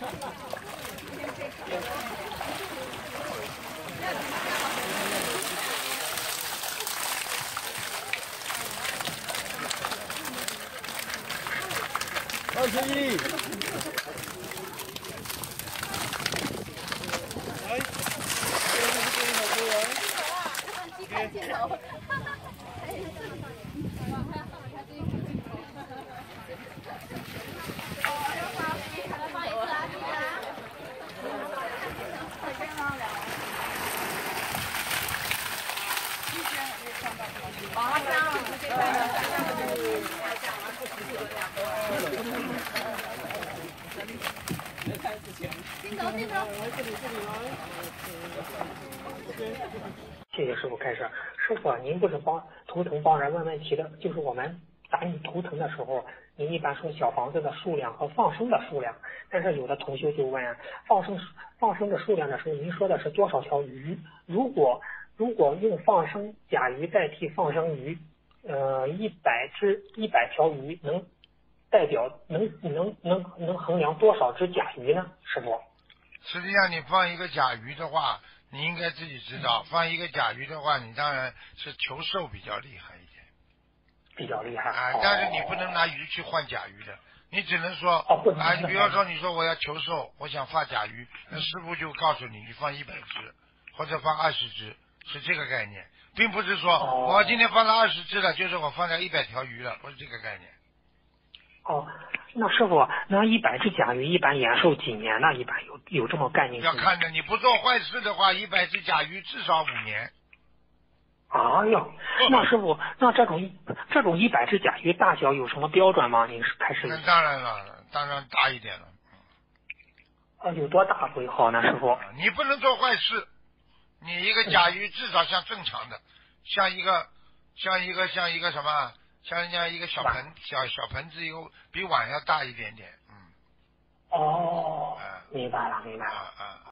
21。来，看镜头。 谢谢师傅开始。师傅，您不是图腾帮人问问题的，就是我们打你图腾的时候，您一般说小房子的数量和放生的数量，但是有的同学就问放生的数量的时候，您说的是多少条鱼？如果用放生甲鱼代替放生鱼，100条鱼能代表能衡量多少只甲鱼呢？师傅？ 实际上，你放一个甲鱼的话，你应该自己知道，放一个甲鱼的话，你当然是求寿比较厉害一点， 比较厉害啊，但是你不能拿鱼去换甲鱼的，你只能说你比方说你说我要求寿，我想放甲鱼，那师傅就告诉你，你放100只或者放20只，是这个概念，并不是说我今天放了20只了，就是我放了100条鱼了，不是这个概念。 哦，那师傅，那100只甲鱼一般延寿几年呢？一般有这么概念？ 要看着你不做坏事的话，100只甲鱼至少5年。 哎呦，那师傅，那这种100只甲鱼大小有什么标准吗？您是开始？ 那当然了，当然大一点了。 有多大为好呢，师傅？ 你不能做坏事，你一个甲鱼至少像正常的，像一个什么？像一个小盆小盆子，比碗要大一点点， 哦，明白了。